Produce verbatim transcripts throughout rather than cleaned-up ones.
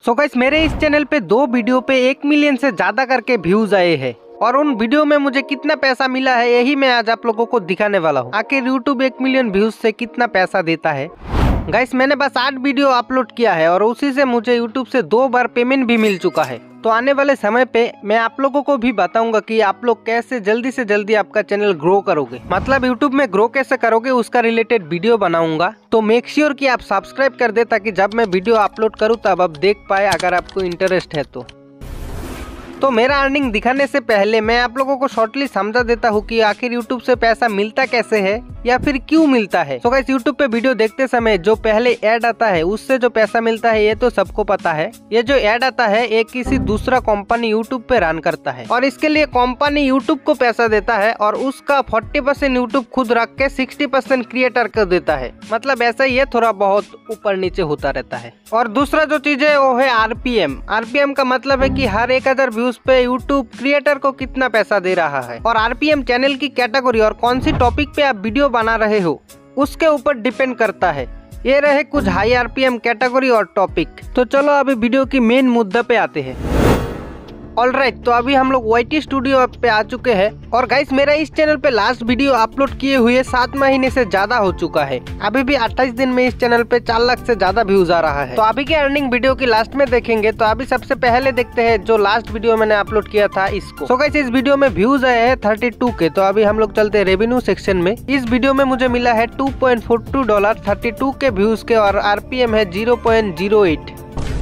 So guys मेरे इस channel पे दो वीडियो पे एक मिलियन से ज्यादा करके व्यूज आए हैं और उन वीडियो में मुझे कितना पैसा मिला है यही मैं आज आप लोगों को दिखाने वाला हूँ। आखिर यूट्यूब एक मिलियन व्यूज से कितना पैसा देता है। गाइस मैंने बस आठ वीडियो अपलोड किया है और उसी से मुझे यूट्यूब से दो बार पेमेंट भी मिल चुका है। तो आने वाले समय पे मैं आप लोगों को भी बताऊंगा कि आप लोग कैसे जल्दी से जल्दी आपका चैनल ग्रो करोगे, मतलब यूट्यूब में ग्रो कैसे करोगे उसका रिलेटेड वीडियो बनाऊंगा। तो मेक श्योर कि आप सब्सक्राइब कर दे ताकि जब मैं वीडियो अपलोड करूं तब आप देख पाए अगर आपको इंटरेस्ट है तो। तो मेरा अर्निंग दिखाने से पहले मैं आप लोगों को शॉर्टली समझा देता हूँ कि आखिर यूट्यूब से पैसा मिलता कैसे है या फिर क्यों मिलता है। तो गाइस यूट्यूब पे वीडियो देखते समय जो पहले ऐड आता है उससे जो पैसा मिलता है ये तो सबको पता है। ये जो ऐड आता है एक किसी दूसरा कंपनी यूट्यूब पे रन करता है और इसके लिए कंपनी यूट्यूब को पैसा देता है और उसका फोर्टी परसेंट यूट्यूब खुद रख के सिक्सटी परसेंट क्रिएटर को देता है। मतलब ऐसा ही है, थोड़ा बहुत ऊपर नीचे होता रहता है। और दूसरा जो चीज है वो है आरपीएम। आरपीएम का मतलब है कि हर एक हजार व्यूज पे यूट्यूब क्रिएटर को कितना पैसा दे रहा है। और आरपीएम चैनल की कैटेगरी और कौन सी टॉपिक पे आप वीडियो बना रहे हो उसके ऊपर डिपेंड करता है। ये रहे कुछ हाई आरपीएम कैटेगरी और टॉपिक। तो चलो अभी वीडियो की मेन मुद्दा पे आते हैं। ऑलराइट, तो अभी हम लोग वाईटी स्टूडियो पे आ चुके हैं और गाइस मेरा इस चैनल पे लास्ट वीडियो अपलोड किए हुए सात महीने से ज्यादा हो चुका है। अभी भी अट्ठाईस दिन में इस चैनल पे चार लाख से ज्यादा व्यूज आ रहा है। तो अभी के अर्निंग वीडियो की लास्ट में देखेंगे। तो अभी सबसे पहले देखते हैं जो लास्ट वीडियो मैंने अपलोड किया था इसको। सो गाइस इस वीडियो में व्यूज आए हैं थर्टी टू के। तो अभी हम लोग चलते हैं रेवेन्यू सेक्शन में। इस वीडियो में मुझे मिला है two point four two dollar thirty two के व्यूज के और आरपीएम है zero point zero eight.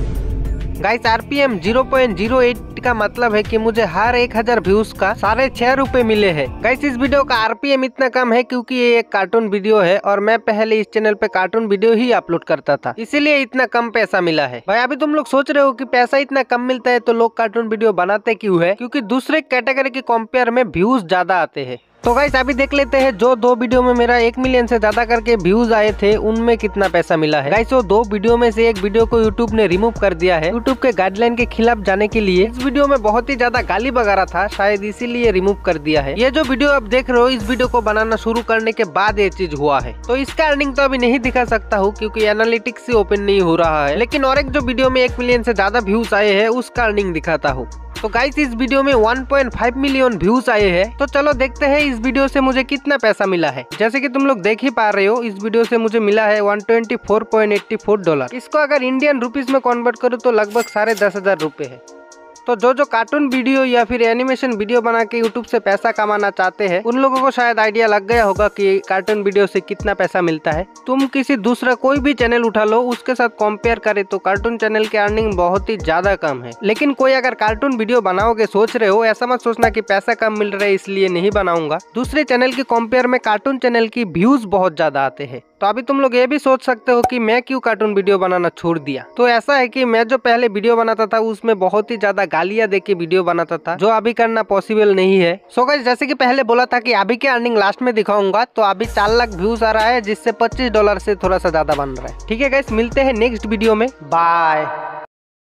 Guys RPM zero point zero eight का मतलब है कि मुझे हर एक हजार व्यूज का साढ़े छह रुपए मिले हैं। गाइस इस वीडियो का आरपीएम इतना कम है क्योंकि ये एक कार्टून वीडियो है और मैं पहले इस चैनल पे कार्टून वीडियो ही अपलोड करता था, इसीलिए इतना कम पैसा मिला है। भाई अभी तुम लोग सोच रहे हो कि पैसा इतना कम मिलता है तो लोग कार्टून वीडियो बनाते क्यों है? क्योंकि दूसरे कैटेगरी के कंपेयर में व्यूज ज्यादा आते हैं। तो गाइस अभी देख लेते हैं जो दो वीडियो में मेरा एक मिलियन से ज्यादा करके व्यूज आए थे उनमें कितना पैसा मिला है। गाइस वो दो वीडियो में से एक वीडियो को यूट्यूब ने रिमूव कर दिया है यूट्यूब के गाइडलाइन के खिलाफ जाने के लिए। इस वीडियो में बहुत ही ज्यादा गाली वगैरह था, शायद इसीलिए रिमूव कर दिया है। ये जो वीडियो आप देख रहे हो इस वीडियो को बनाना शुरू करने के बाद ये चीज हुआ है। तो इसका अर्निंग तो अभी नहीं दिखा सकता हूँ क्योंकि एनालिटिक्स ही ओपन नहीं हो रहा है, लेकिन और एक जो वीडियो में एक मिलियन से ज्यादा व्यूज आए हैं उसका अर्निंग दिखाता हूँ। तो गाइस इस वीडियो में one point five million views आए हैं। तो चलो देखते हैं इस वीडियो से मुझे कितना पैसा मिला है। जैसे कि तुम लोग देख ही पा रहे हो इस वीडियो से मुझे मिला है one twenty four point eighty four dollar. इसको अगर इंडियन रुपीस में कन्वर्ट करूँ तो लगभग साढ़े दस हजार रुपए है। तो जो जो कार्टून वीडियो या फिर एनिमेशन वीडियो बना के यूट्यूब से पैसा कमाना चाहते हैं उन लोगों को शायद आइडिया लग गया होगा कि कार्टून वीडियो से कितना पैसा मिलता है। तुम किसी दूसरा कोई भी चैनल उठा लो उसके साथ कंपेयर करे तो कार्टून चैनल की अर्निंग बहुत ही ज्यादा कम है। लेकिन कोई अगर कार्टून वीडियो बनाओगे सोच रहे हो, ऐसा मत सोचना कि पैसा कम मिल रहा है इसलिए नहीं बनाऊंगा। दूसरे चैनल की कंपेयर में कार्टून चैनल की व्यूज बहुत ज्यादा आते हैं। तो अभी तुम लोग ये भी सोच सकते हो कि मैं क्यों कार्टून वीडियो बनाना छोड़ दिया। तो ऐसा है कि मैं जो पहले वीडियो बनाता था उसमें बहुत ही ज्यादा गालियां दे के वीडियो बनाता था जो अभी करना पॉसिबल नहीं है। सो गाइस जैसे कि पहले बोला था कि अभी के अर्निंग लास्ट में दिखाऊंगा। तो अभी चार लाख व्यूज आ रहा है जिससे पच्चीस डॉलर से थोड़ा सा ज्यादा बन रहा है। ठीक है गाइस, मिलते हैं नेक्स्ट वीडियो में। बाय।